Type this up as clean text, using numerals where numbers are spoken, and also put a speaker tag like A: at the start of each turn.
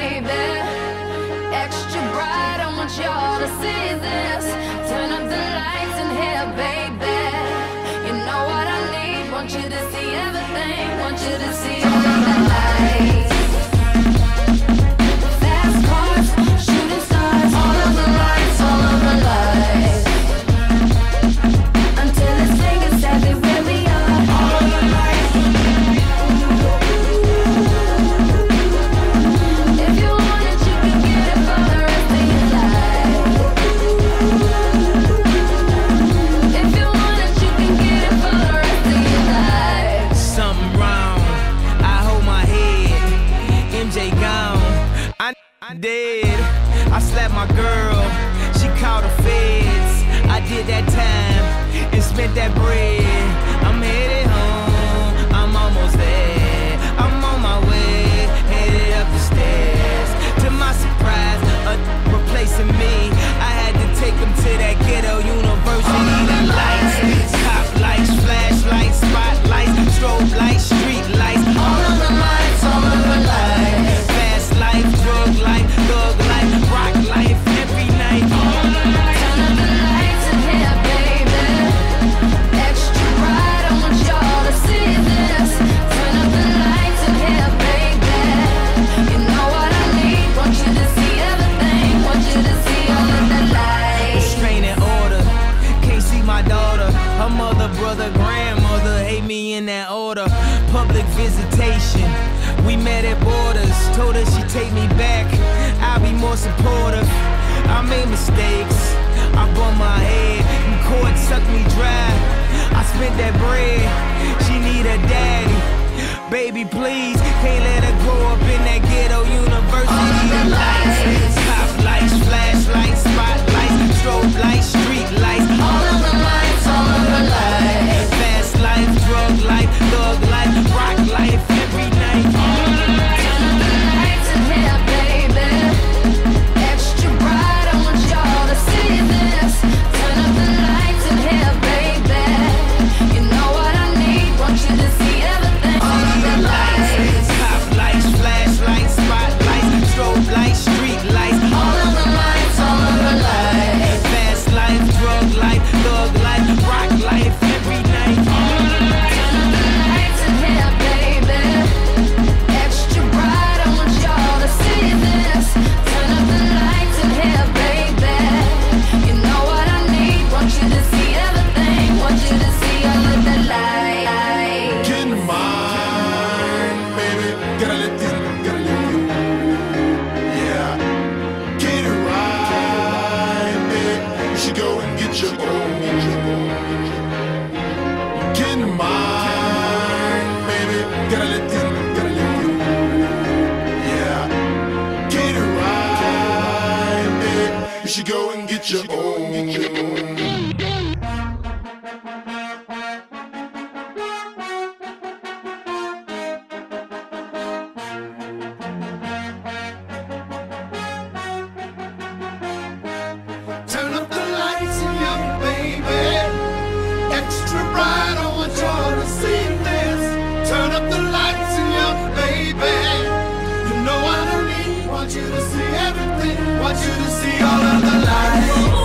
A: baby. Extra bright, I want y'all to see this. Turn up the lights in here, baby. You know what I need, want you to see everything. Want you to see all of the lights. Fast cars, shooting stars, all of the lights, all of the lights. Until it's saying exactly where we are. All of the lights. If you want it, you can get it for the rest of your life. If you want it, you can get it for the rest of your life.
B: Something wrong, I hold my head. MJ gone, I dead. I slapped my girl, she called the feds. I did that time and spent that bread. I'm headed home, I'm almost there. I'm on my way, headed up the stairs. To my surprise, replacing me. I had to take him to that ghetto university. The lights, top lights, flashlights, spotlights, strobe lights, street lights.
A: All of the lights, all of the lights.
B: Fast life, drug life, thug life, rock life, every night.
A: Turn up the lights in here, baby. Extra bright, I want y'all to see this. Turn up the lights in here, baby. You know what I need, want you to see everything. Want you to see all of the lights.
B: Restraining order, can't see my daughter. Her mother, brother, grandmother hate me in that order. Public visitation, we met at borders. Told her she'd take me back, I'll be more supportive. I made mistakes, I bumped my head, and court sucked me dry. I spent that bread, she need a daddy. Baby, please, can't let her grow up in that ghetto university.
A: All of the lights.
B: Top lights, flashlights, spotlights, strobe lights, street lights.
A: All of the lights, all of the lights.
B: Fast life, drug life, thug life, rock life, every night.
A: Turn up the lights in here, baby. Extra bright, I want y'all to see this. Turn up the lights in here, baby. You know what I need, want you to see everything. All of the lights.
B: Top lights, flashlights, spotlights, strobe lights, street lights.
A: All of the lights, all of the lights.
B: Fast life, drug life, thug life, rock life, every night.
A: Turn up the lights in here, baby. Extra bright, I want y'all to see this. Turn up the lights in here, baby. You know what I need, want you to see everything. Want you to see all of the lights.
C: Get in the mind, baby. Gotta let this, yeah. Get it right, baby. You should go and get your own. Get in the mind, baby. Gotta let this, yeah. Get it right, baby. You should go and get your own. Turn up the lights in here, baby. Extra bright, I want y'all to see this. Turn up the lights in here, baby. You know what I need, want you to see everything. Want you to see all of the lights.